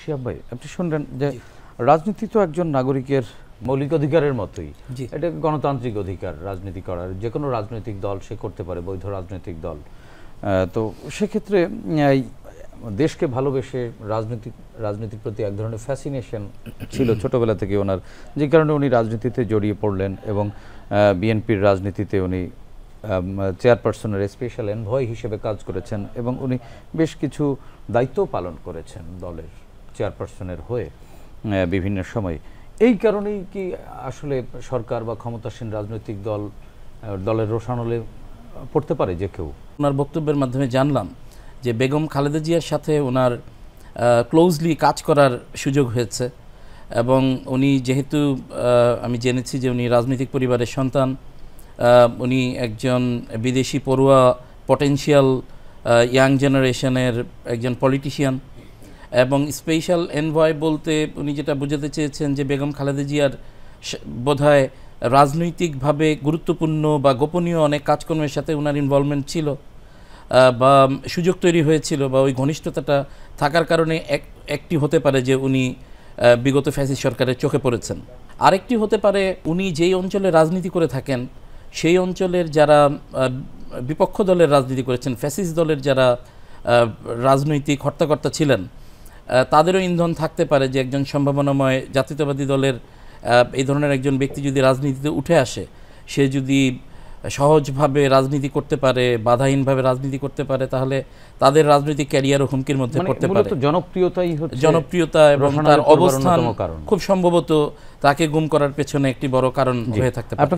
শিহাব ভাই, আপনি শুনলেন যে রাজনীতি তো একজন নাগরিকের মৌলিক অধিকারের মতোই, এটা গণতান্ত্রিক অধিকার রাজনীতি করার, যে কোনো রাজনৈতিক দল সে করতে পারে, বৈধ রাজনৈতিক দল। তো সেক্ষেত্রে দেশকে ভালোবেসে রাজনীতির প্রতি এক ধরনের ফ্যাসিনেশন ছিল ছোটবেলা থেকে ওনার, যে কারণে উনি রাজনীতিতে জড়িয়ে পড়লেন এবং বিএনপির রাজনীতিতে উনি চেয়ারপারসনের স্পেশাল এনভয় হিসেবে কাজ করেছেন এবং উনি বেশ কিছু দায়িত্ব পালন করেছেন দলের চেয়ারপারসনের হয়ে বিভিন্ন সময়। এই কারণেই কি আসলে সরকার বা ক্ষমতাসীন রাজনৈতিক দলের রোষানলে পড়তে পারে যে কেউ? ওনার বক্তব্যের মাধ্যমে জানলাম যে বেগম খালেদা জিয়ার সাথে ওনার ক্লোজলি কাজ করার সুযোগ হয়েছে এবং উনি যেহেতু আমি জেনেছি যে উনি রাজনৈতিক পরিবারের সন্তান, উনি একজন বিদেশি পড়ুয়া পটেনশিয়াল ইয়াং জেনারেশনের একজন পলিটিশিয়ান এবং স্পেশাল এনভয় বলতে উনি যেটা বোঝাতে চেয়েছেন যে বেগম খালেদা জিয়ার বোধহয় রাজনৈতিকভাবে গুরুত্বপূর্ণ বা গোপনীয় অনেক কাজকর্মের সাথে ওনার ইনভলভমেন্ট ছিল বা সুযোগ তৈরি হয়েছিল বা ওই ঘনিষ্ঠতাটা থাকার কারণে একটি হতে পারে যে উনি বিগত ফ্যাসিস্ট সরকারের চোখে পড়েছেন। আরেকটি হতে পারে উনি যেই অঞ্চলে রাজনীতি করে থাকেন সেই অঞ্চলের যারা বিপক্ষ দলের রাজনীতি করেছেন, ফ্যাসিস্ট দলের যারা রাজনৈতিক হর্তাকর্তা ছিলেন, তাদেরও ইন্ধন থাকতে পারে যে একজন সম্ভাবনাময় জাতীয়তাবাদী দলের এই ধরনের একজন ব্যক্তি যদি রাজনীতিতে উঠে আসে, সে যদি সহজভাবে রাজনীতি করতে পারে, বাধাহীনভাবে রাজনীতি করতে পারে, তাহলে তাদের রাজনৈতিক ক্যারিয়ারও হুমকির মধ্যে পড়তে পারে। জনপ্রিয়তা এবং তার অবস্থান খুব সম্ভবত তাকে গুম করার পেছনে একটি বড় কারণ হয়ে থাকতে পারে।